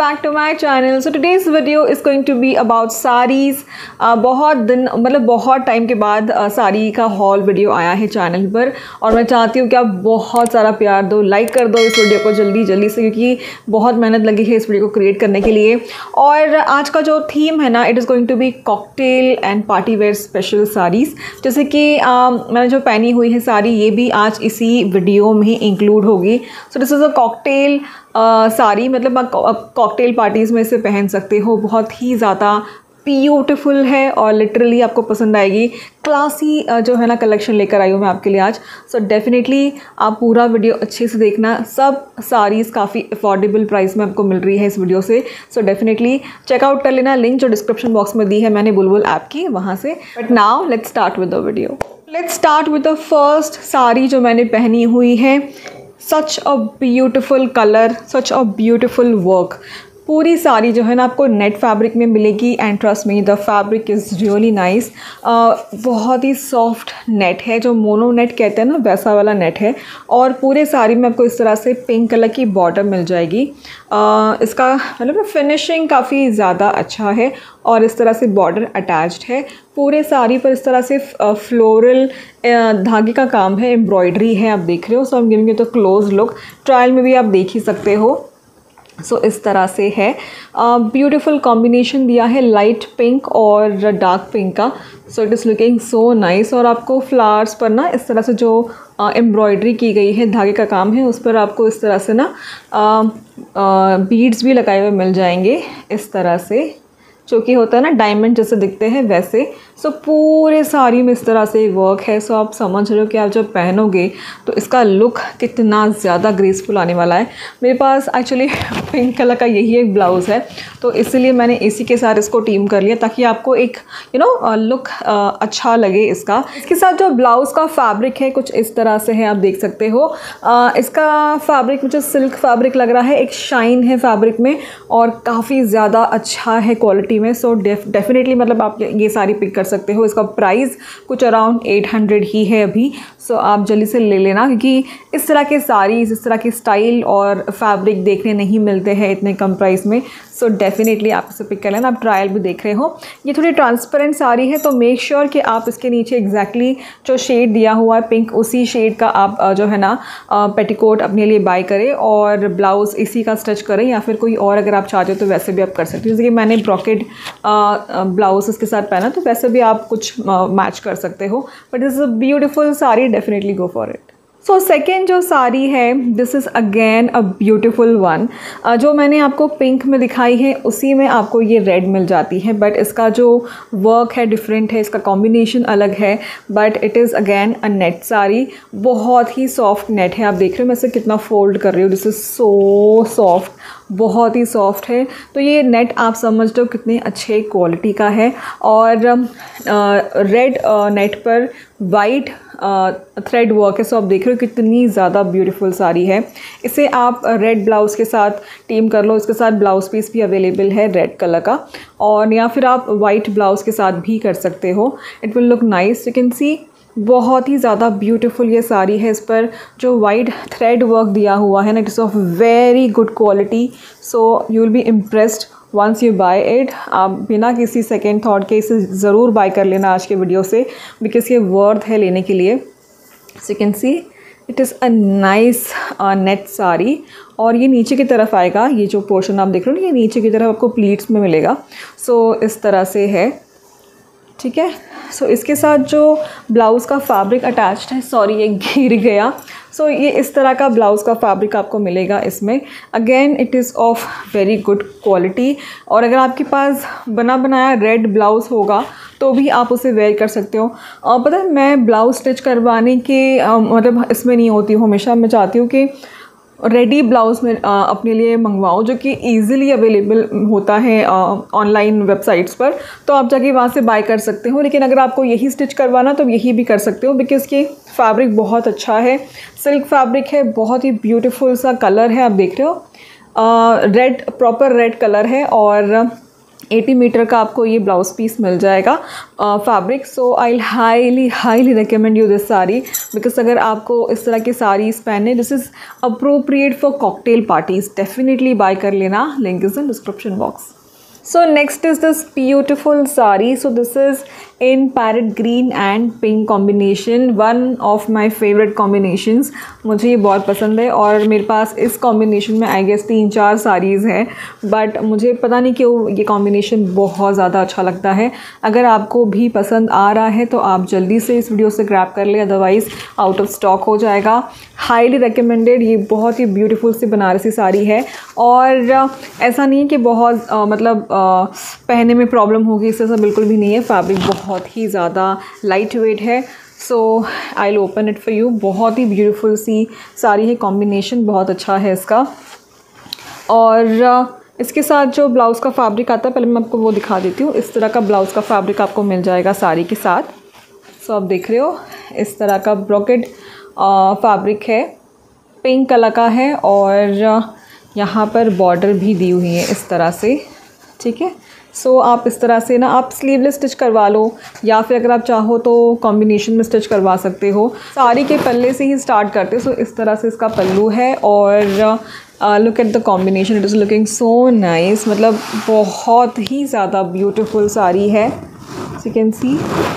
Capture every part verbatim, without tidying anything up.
back to my channel. So today's video is going to be about sarees. uh, बहुत दिन मतलब बहुत time के बाद uh, साड़ी का हॉल वीडियो आया है चैनल पर और मैं चाहती हूँ कि आप बहुत सारा प्यार दो, लाइक कर दो इस वीडियो को जल्दी जल्दी से, क्योंकि बहुत मेहनत लगी है इस वीडियो को क्रिएट करने के लिए। और आज का जो थीम है ना, it is going to be cocktail and party where special saris. जैसे कि uh, मैंने जो पहनी हुई है साड़ी, ये भी आज इसी वीडियो में इंक्लूड होगी। So this is a cocktail sari, मतलब आप कॉकटेल पार्टीज़ में इसे पहन सकते हो। बहुत ही ज़्यादा ब्यूटीफुल है और लिटरली आपको पसंद आएगी। क्लासी जो है ना कलेक्शन लेकर आई हूँ मैं आपके लिए आज। सो so डेफिनेटली आप पूरा वीडियो अच्छे से देखना। सब साड़ीज़ काफ़ी अफोर्डेबल प्राइस में आपको मिल रही है इस वीडियो से। सो डेफिनेटली चेकआउट कर लेना, लिंक जो डिस्क्रिप्शन बॉक्स में दी है मैंने बुलबुल ऐप की, वहाँ से। But now let's start with the video. Let's start with the first sari जो मैंने पहनी हुई है। Such a beautiful colour, such a beautiful work. पूरी साड़ी जो है ना आपको नेट फैब्रिक में मिलेगी and trust me the fabric is really nice. बहुत ही सॉफ्ट नेट है, जो मोनो नेट कहते हैं ना वैसा वाला नेट है। और पूरे साड़ी में आपको इस तरह से पिंक कलर की बॉर्डर मिल जाएगी। uh, इसका मतलब फिनिशिंग काफ़ी ज़्यादा अच्छा है और इस तरह से बॉर्डर अटैच्ड है। पूरे साड़ी पर इस तरह से फ्लोरल धागे का काम है, एम्ब्रॉयडरी है, आप देख रहे हो। So I am giving you the close look. Trial में भी आप देख ही सकते हो। सो so, इस तरह से है। ब्यूटीफुल uh, कॉम्बिनेशन दिया है लाइट पिंक और डार्क पिंक का। So it is looking so nice. और आपको फ्लावर्स पर ना इस तरह से जो एम्ब्रॉयडरी uh, की गई है, धागे का काम है, उस पर आपको इस तरह से ना बीड्स uh, uh, भी लगाए हुए मिल जाएंगे इस तरह से, जो कि होता है ना डायमंड जैसे दिखते हैं वैसे। सो so, पूरे साड़ी में इस तरह से वर्क है। सो so, आप समझ रहे हो कि आप जब पहनोगे तो इसका लुक कितना ज़्यादा ग्रेसफुल आने वाला है। मेरे पास एक्चुअली पिंक कलर का यही एक ब्लाउज़ है, तो इसलिए मैंने इसी के साथ इसको टीम कर लिया ताकि आपको एक यू नो लुक अच्छा लगे इसका। इसके साथ जो ब्लाउज़ का फैब्रिक है कुछ इस तरह से है, आप देख सकते हो। uh, इसका फैब्रिक मुझे सिल्क फैब्रिक लग रहा है, एक शाइन है फैब्रिक में और काफ़ी ज़्यादा अच्छा है क्वालिटी में। सो डेफिनेटली मतलब आप ये सारी पिक कर सकते हो। इसका प्राइस कुछ अराउंड एट हंड्रेड ही है अभी। सो आप जल्दी से ले लेना, क्योंकि इस तरह के साड़ीज़, इस तरह के स्टाइल और फैब्रिक देखने नहीं मिलते हैं इतने कम प्राइस में। सो डेफिनेटली आप इसे पिक कर लेना। आप ट्रायल भी देख रहे हो। ये थोड़ी ट्रांसपेरेंट साड़ी है, तो मेक श्योर कि आप इसके नीचे एग्जैक्टली exactly जो शेड दिया हुआ है पिंक, उसी शेड का आप जो है ना पेटीकोट अपने लिए बाय करें और ब्लाउज़ इसी का स्टिच करें, या फिर कोई और अगर आप चाहते हो तो वैसे भी आप कर सकते हो। जैसे कि मैंने ब्रॉकेट ब्लाउज इसके साथ पहना, तो वैसे भी आप कुछ मैच कर सकते हो। But this is a beautiful sari, definitely go for it. So second जो साड़ी है, this is again a beautiful one. जो मैंने आपको पिंक में दिखाई है उसी में आपको ये रेड मिल जाती है, बट इसका जो वर्क है डिफरेंट है, इसका कॉम्बिनेशन अलग है। But it is again a net sari. बहुत ही सॉफ्ट नेट है, आप देख रहे हो मैं इसे कितना फोल्ड कर रही हूँ। दिस इज़ सो सॉफ्ट, बहुत ही सॉफ्ट है। तो ये नेट आप समझ लो कितने अच्छे क्वालिटी का है। और रेड नेट पर वाइट थ्रेड वर्क है। सो आप देख रहे हो कितनी ज़्यादा ब्यूटीफुल साड़ी है। इसे आप रेड ब्लाउज़ के साथ टीम कर लो। इसके साथ ब्लाउज़ पीस भी अवेलेबल है रेड कलर का, और या फिर आप वाइट ब्लाउज़ के साथ भी कर सकते हो। It will look nice. You can see बहुत ही ज़्यादा ब्यूटीफुल ये साड़ी है। इस पर जो वाइट थ्रेड वर्क दिया हुआ है ना, it is of very good quality. So you will be impressed once you buy it. आप बिना किसी सेकेंड थॉट के इसे ज़रूर बाय कर लेना आज के वीडियो से, बिकॉज ये वर्थ है लेने के लिए। So you can see it is a nice net sari. और ये नीचे की तरफ आएगा, ये जो पोर्शन आप देख रहे हो ना, ये नीचे की तरफ आपको प्लीट्स में मिलेगा। सो so, इस तरह से है, ठीक है। सो so, इसके साथ जो ब्लाउज़ का फैब्रिक अटैच्ड है, सॉरी ये गिर गया। सो so, ये इस तरह का ब्लाउज़ का फैब्रिक आपको मिलेगा इसमें। Again it is of very good quality. और अगर आपके पास बना बनाया रेड ब्लाउज़ होगा तो भी आप उसे वेयर कर सकते हो। आ, पता है मैं ब्लाउज़ स्टिच करवाने के आ, मतलब इसमें नहीं होती हूँ हमेशा। मैं चाहती हूँ कि रेडी ब्लाउज़ में आ, अपने लिए मंगवाओ, जो कि ईज़िली अवेलेबल होता है ऑनलाइन वेबसाइट्स पर, तो आप जाके वहाँ से बाय कर सकते हो। लेकिन अगर आपको यही स्टिच करवाना तो यही भी कर सकते हो, बिकॉज़ कि फैब्रिक बहुत अच्छा है, सिल्क फैब्रिक है, बहुत ही ब्यूटीफुल सा कलर है, आप देख रहे हो। रेड, प्रॉपर रेड कलर है और अस्सी मीटर का आपको ये ब्लाउज़ पीस मिल जाएगा fabric. So I highly highly recommend you this sari, because अगर आपको इस तरह की साड़ीज़ पहने, this is appropriate for cocktail parties. Definitely buy कर लेना, link is in description box. So next is this beautiful sari. So this is in parrot green and pink combination, one of my favorite combinations. मुझे ये बहुत पसंद है और मेरे पास इस combination में आई गेस तीन चार साड़ीज़ हैं, बट मुझे पता नहीं क्यों ये combination बहुत ज़्यादा अच्छा लगता है। अगर आपको भी पसंद आ रहा है तो आप जल्दी से इस वीडियो से ग्रैब कर ले, अदरवाइज़ आउट ऑफ स्टॉक हो जाएगा। Highly recommended. ये बहुत ही ब्यूटीफुल सी बनारसी साड़ी है और ऐसा नहीं है कि बहुत आ, मतलब आ, पहनने में प्रॉब्लम होगी, इससे ऐसा बिल्कुल भी नहीं है। फैब्रिक बहुत ही ज़्यादा लाइट वेट है। So I will open it for you. बहुत ही ब्यूटीफुल सी साड़ी है, कॉम्बिनेशन बहुत अच्छा है इसका। और आ, इसके साथ जो ब्लाउज़ का फैब्रिक आता है, पहले मैं आपको वो दिखा देती हूँ। इस तरह का ब्लाउज़ का फैब्रिक आपको मिल जाएगा साड़ी के साथ। सो आप देख रहे हो इस तरह का ब्रोकेड फैब्रिक है, पिंक कलर का है और यहाँ पर बॉर्डर भी दी हुई है इस तरह से, ठीक है। सो so, आप इस तरह से ना आप स्लीवलेस स्टिच करवा लो या फिर अगर आप चाहो तो कॉम्बिनेशन में स्टिच करवा सकते हो। साड़ी के पल्ले से ही स्टार्ट करते हो। सो so, इस तरह से इसका पल्लू है और look at the combination, it is looking so nice. मतलब बहुत ही ज़्यादा ब्यूटीफुल साड़ी है, you can see.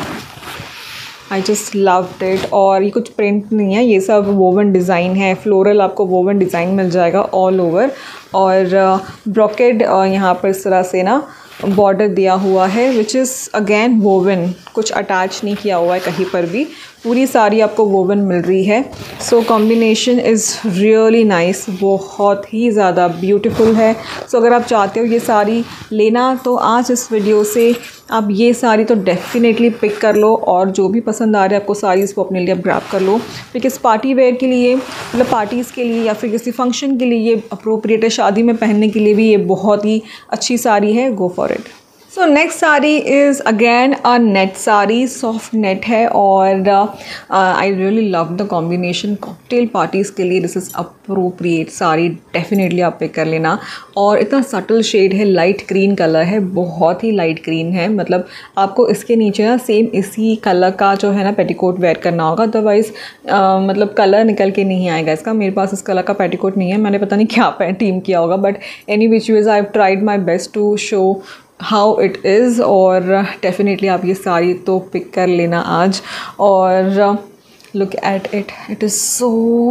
I just loved it. और ये कुछ प्रिंट नहीं है, ये सब वोवन डिज़ाइन है, फ्लोरल आपको वोवन डिज़ाइन मिल जाएगा ऑल ओवर। और ब्रोकेड यहाँ पर इस तरह से ना बॉर्डर दिया हुआ है, विच इज़ अगेन वोवन, कुछ अटैच नहीं किया हुआ है कहीं पर भी, पूरी साड़ी आपको वोवन मिल रही है। So combination is really nice, बहुत ही ज़्यादा ब्यूटीफुल है। सो so, अगर आप चाहते हो ये साड़ी लेना तो आज इस वीडियो से आप ये साड़ी तो डेफिनेटली पिक कर लो और जो भी पसंद आ रहा है आपको साड़ीज़ को अपने लिए आप ग्रैब कर लो, बिकॉज पार्टी वेयर के लिए, मतलब पार्टीज़ के लिए या फिर किसी फंक्शन के लिए ये अप्रोप्रिएट है। शादी में पहनने के लिए भी ये बहुत ही अच्छी साड़ी है, go for it. So next sari is again a net sari, soft net है और I really love the combination. Cocktail parties के लिए this is appropriate sari, definitely आप पिक कर लेना। और इतना सटल शेड है, लाइट ग्रीन कलर है, बहुत ही लाइट ग्रीन है। मतलब आपको इसके नीचे ना सेम इसी कलर का जो है ना पेटीकोट वेयर करना होगा, अदरवाइज़ मतलब कलर निकल के नहीं आएगा इसका। मेरे पास इस कलर का पेटीकोट नहीं है, मैंने पता नहीं क्या टीम किया होगा, but any which ways I have tried my best to show how it is. और डेफिनेटली आप ये साड़ी तो पिक कर लेना आज। और look at it, it is so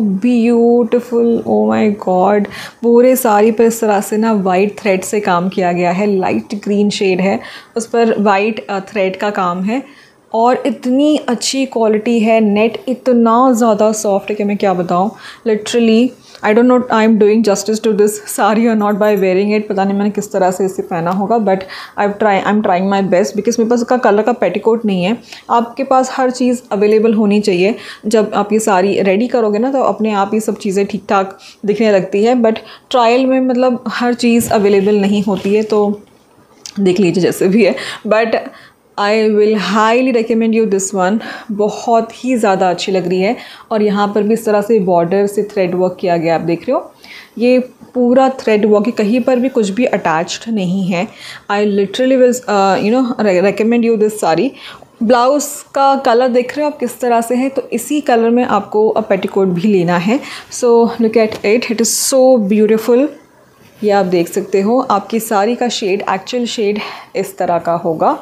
beautiful, oh my god. पूरे साड़ी पर इस तरह से ना वाइट थ्रेड से काम किया गया है, लाइट ग्रीन शेड है, उस पर वाइट थ्रेड का काम है और इतनी अच्छी क्वालिटी है। नेट इतना ज़्यादा सॉफ्ट है कि मैं क्या बताऊँ, literally I don't know I am doing justice to this sari और नॉट बाय वेयरिंग इट। पता नहीं मैंने किस तरह से इसे पहना होगा, but I try I am trying my best, because मेरे पास इसका कलर का पेटीकोट नहीं है। आपके पास हर चीज़ अवेलेबल होनी चाहिए। जब आप ये साड़ी रेडी करोगे ना तो अपने आप ये सब चीज़ें ठीक ठाक दिखने लगती है, बट ट्रायल में मतलब हर चीज़ अवेलेबल नहीं होती है, तो देख लीजिए जैसे भी है। But I will highly recommend you this one, बहुत ही ज़्यादा अच्छी लग रही है। और यहाँ पर भी इस तरह से बॉर्डर से थ्रेड वर्क किया गया, आप देख रहे हो ये पूरा थ्रेड वर्क है, कहीं पर भी कुछ भी अटैच्ड नहीं है। I literally will you know recommend you this sari. Blouse का कलर देख रहे हो आप किस तरह से है, तो इसी कलर में आपको अब पेटीकोट भी लेना है। So look at it, it is so beautiful. ये आप देख सकते हो, आपकी साड़ी का शेड, एक्चुअल शेड इस तरह का होगा,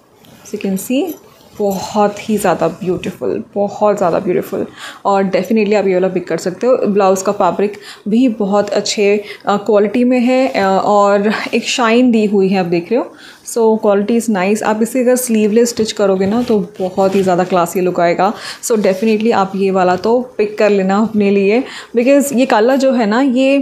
यू कैन सी। बहुत ही ज़्यादा ब्यूटीफुल, बहुत ज़्यादा ब्यूटीफुल। और डेफिनेटली आप ये वाला पिक कर सकते हो। ब्लाउज़ का फैब्रिक भी बहुत अच्छे क्वालिटी में है और एक शाइन दी हुई है, आप देख रहे हो। So quality is nice. आप इसे अगर स्लीवलेस स्टिच करोगे ना तो बहुत ही ज़्यादा क्लासी लुक आएगा। सो डेफिनेटली आप ये वाला तो पिक कर लेना अपने लिए, बिकॉज़ ये कलर जो है ना ये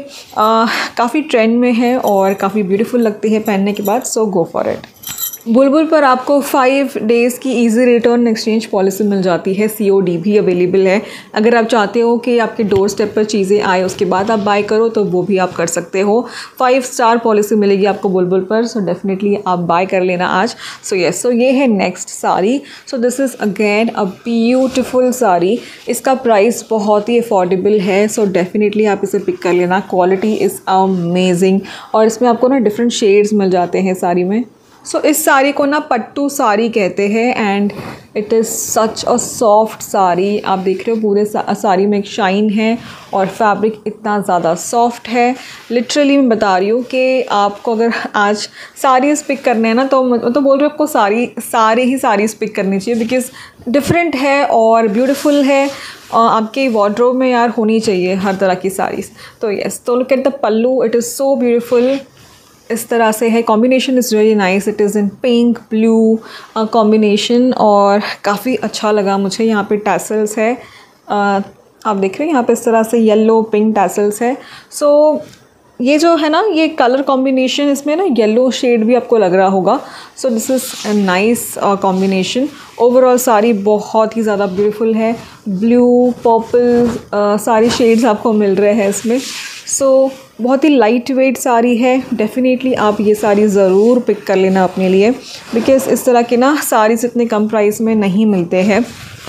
काफ़ी ट्रेंड में है और काफ़ी ब्यूटीफुल लगती है पहनने के बाद। So go for it. Bulbul पर आपको फाइव डेज़ की इजी रिटर्न एक्सचेंज पॉलिसी मिल जाती है, सीओडी भी अवेलेबल है। अगर आप चाहते हो कि आपके डोर स्टेप पर चीज़ें आए उसके बाद आप बाय करो तो वो भी आप कर सकते हो। फाइव स्टार पॉलिसी मिलेगी आपको बुलबुल पर, सो डेफिनेटली आप बाय कर लेना आज। सो यस, सो ये है next sari. So this is again a beautiful sari. इसका प्राइस बहुत ही अफोर्डेबल है, सो डेफिनेटली आप इसे पिक कर लेना। क्वालिटी इज़ अमेजिंग और इसमें आपको ना डिफरेंट शेड्स मिल जाते हैं साड़ी में। सो so, इस साड़ी को ना पट्टू साड़ी कहते हैं and it is such a soft sari. आप देख रहे हो पूरे सा, साड़ी में एक शाइन है और फैब्रिक इतना ज़्यादा सॉफ्ट है। लिटरली मैं बता रही हूँ कि आपको अगर आज साड़ीज़ पिक करने हैं ना तो मैं तो बोल रही हूँ आपको सारी सारे ही साड़ीज़ पिक करनी चाहिए बिकॉज़ डिफरेंट है और ब्यूटीफुल है। आपके वार्डरोब में यार होनी चाहिए हर तरह की साड़ीज़। तो यस, तो look at the pallu, it is so beautiful. इस तरह से है, combination is really nice. It is in pink blue combination और काफ़ी अच्छा लगा मुझे। यहाँ पे टैसल्स है, uh, आप देख रहे हैं यहाँ पे इस तरह से येलो पिंक टैसल्स है। सो so, ये जो है ना ये कलर कॉम्बिनेशन, इसमें ना येलो शेड भी आपको लग रहा होगा। So this is a nice combination. Overall sari बहुत ही ज़्यादा ब्यूटीफुल है। ब्लू पर्पल सारी शेड्स आपको मिल रहे हैं इसमें। सो so, बहुत ही लाइट वेट साड़ी है। डेफिनेटली आप ये साड़ी ज़रूर पिक कर लेना अपने लिए बिकॉज़ इस तरह के ना साड़ीज़ इतने कम प्राइस में नहीं मिलते हैं।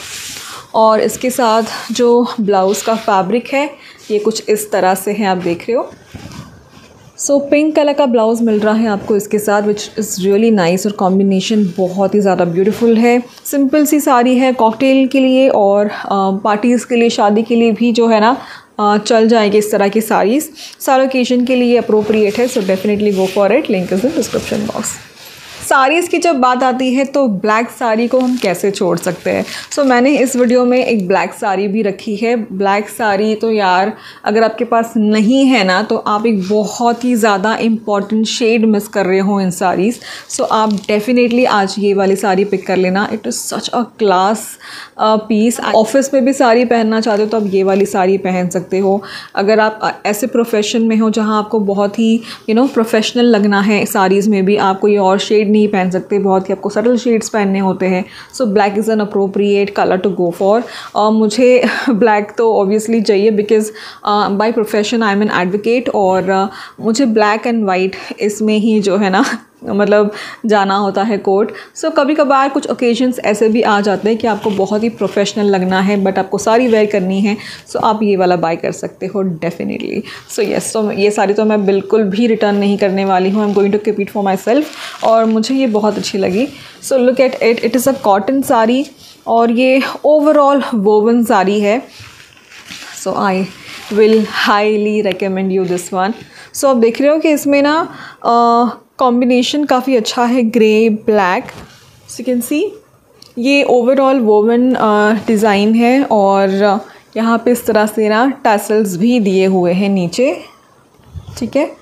और इसके साथ जो ब्लाउज़ का फैब्रिक है ये कुछ इस तरह से है, आप देख रहे हो। सो पिंक कलर का ब्लाउज़ मिल रहा है आपको इसके साथ, विच इज़ रियली नाइस और कॉम्बिनेशन बहुत ही ज़्यादा ब्यूटीफुल है। सिंपल सी साड़ी है, कॉकटेल के लिए और पार्टीज़ के लिए, शादी के लिए भी जो है ना आ, चल जाएगी इस तरह की साड़ीज़। सारे ओकेजन के लिए अप्रोप्रिएट है। So definitely go for it, link is in description box. Saris की जब बात आती है तो ब्लैक साड़ी को हम कैसे छोड़ सकते हैं। सो so, मैंने इस वीडियो में एक ब्लैक साड़ी भी रखी है। ब्लैक साड़ी तो यार अगर आपके पास नहीं है ना तो आप एक बहुत ही ज़्यादा इम्पॉर्टेंट शेड मिस कर रहे हो इन साड़ीज़। सो so, आप डेफिनेटली आज ये वाली साड़ी पिक कर लेना। It is such a class piece. Office में भी साड़ी पहनना चाहते हो तो आप ये वाली साड़ी पहन सकते हो। अगर आप ऐसे प्रोफेशन में हो जहाँ आपको बहुत ही यू नो प्रोफेशनल लगना है, साड़ीज़ में भी आप कोई और शेड नहीं पहन सकते, बहुत ही आपको सटल शेड्स पहनने होते हैं। So black is an appropriate colour to go for. मुझे ब्लैक तो ऑब्वियसली चाहिए because by profession I am an advocate और uh, मुझे ब्लैक एंड वाइट इसमें ही जो है ना मतलब जाना होता है कोर्ट। सो so, कभी कभार कुछ ओकेजन्स ऐसे भी आ जाते हैं कि आपको बहुत ही प्रोफेशनल लगना है बट आपको साड़ी वेयर करनी है। सो so, आप ये वाला बाय कर सकते हो डेफिनेटली। सो यस, तो ये साड़ी तो मैं बिल्कुल भी रिटर्न नहीं करने वाली हूँ। I am going to keep it for myself और मुझे ये बहुत अच्छी लगी। So look at it, it is a cotton sari और ये ओवरऑल वोवन साड़ी है। So I will highly recommend you this one. So आप देख रहे हो कि इसमें ना कॉम्बिनेशन uh, काफ़ी अच्छा है, grey black. So you can see ये ओवरऑल वोवन डिज़ाइन है और uh, यहाँ पे इस तरह से ना टैसल्स भी दिए हुए हैं नीचे, ठीक है।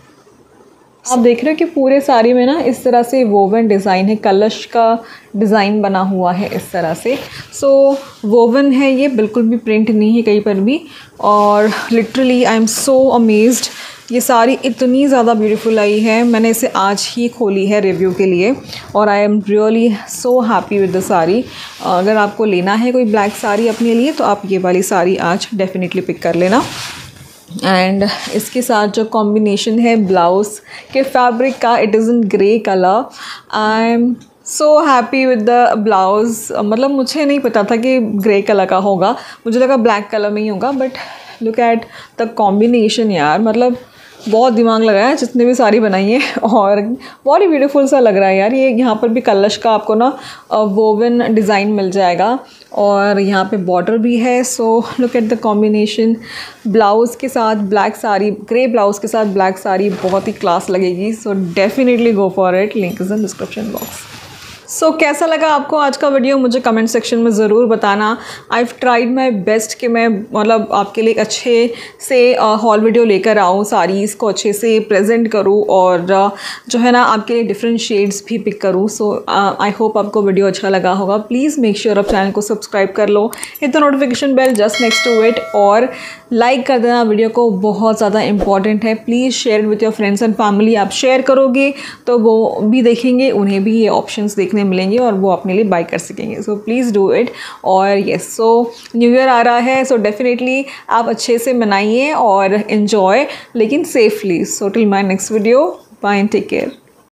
आप देख रहे हो कि पूरे साड़ी में ना इस तरह से वोवन डिज़ाइन है, कलश का डिज़ाइन बना हुआ है इस तरह से। सो so, वोवन है ये, बिल्कुल भी प्रिंट नहीं है कहीं पर भी। और literally I am so amazed, ये साड़ी इतनी ज़्यादा ब्यूटीफुल आई है। मैंने इसे आज ही खोली है रिव्यू के लिए और I am really so happy with the sari. अगर आपको लेना है कोई ब्लैक साड़ी अपने लिए तो आप ये वाली साड़ी आज डेफिनेटली पिक कर लेना। एंड इसके साथ जो कॉम्बिनेशन है ब्लाउज़ के फैब्रिक का, it is in grey colour. I am so happy with the blouse. मतलब मुझे नहीं पता था कि ग्रे कलर का होगा, मुझे लगा ब्लैक कलर में ही होगा, but look at the combination यार। मतलब बहुत दिमाग लगाया जितने भी साड़ी बनाई है और बहुत ही ब्यूटीफुल सा लग रहा है यार। ये यहाँ पर भी कलश का आपको ना वोवन डिज़ाइन मिल जाएगा और यहाँ पे बॉर्डर भी है। So look at the combination, blouse के साथ ब्लैक साड़ी, ग्रे ब्लाउज़ के साथ ब्लैक साड़ी बहुत ही क्लास लगेगी। So definitely go for it, link is in description box. So so, कैसा लगा आपको आज का वीडियो मुझे कमेंट सेक्शन में ज़रूर बताना। I have tried my best कि मैं मतलब आपके लिए एक अच्छे से हॉल वीडियो लेकर आऊँ, साड़ीज़ को अच्छे से प्रेजेंट करूँ और uh, जो है ना आपके लिए डिफरेंट शेड्स भी पिक करूँ। सो आई होप आपको वीडियो अच्छा लगा होगा। प्लीज़ मेक श्योर आप चैनल को सब्सक्राइब कर लो, hit the notification bell just next to it और लाइक कर देना वीडियो को, बहुत ज़्यादा इंपॉर्टेंट है। Please share with your friends and family. आप शेयर करोगे तो वो भी देखेंगे, उन्हें भी ये ऑप्शंस देखने मिलेंगे और वो अपने लिए बाय कर सकेंगे। So please do it. और येस, सो न्यू ईयर आ रहा है, सो डेफिनेटली आप अच्छे से मनाइए और इन्जॉय, लेकिन safely. So till my next video, bye and take care.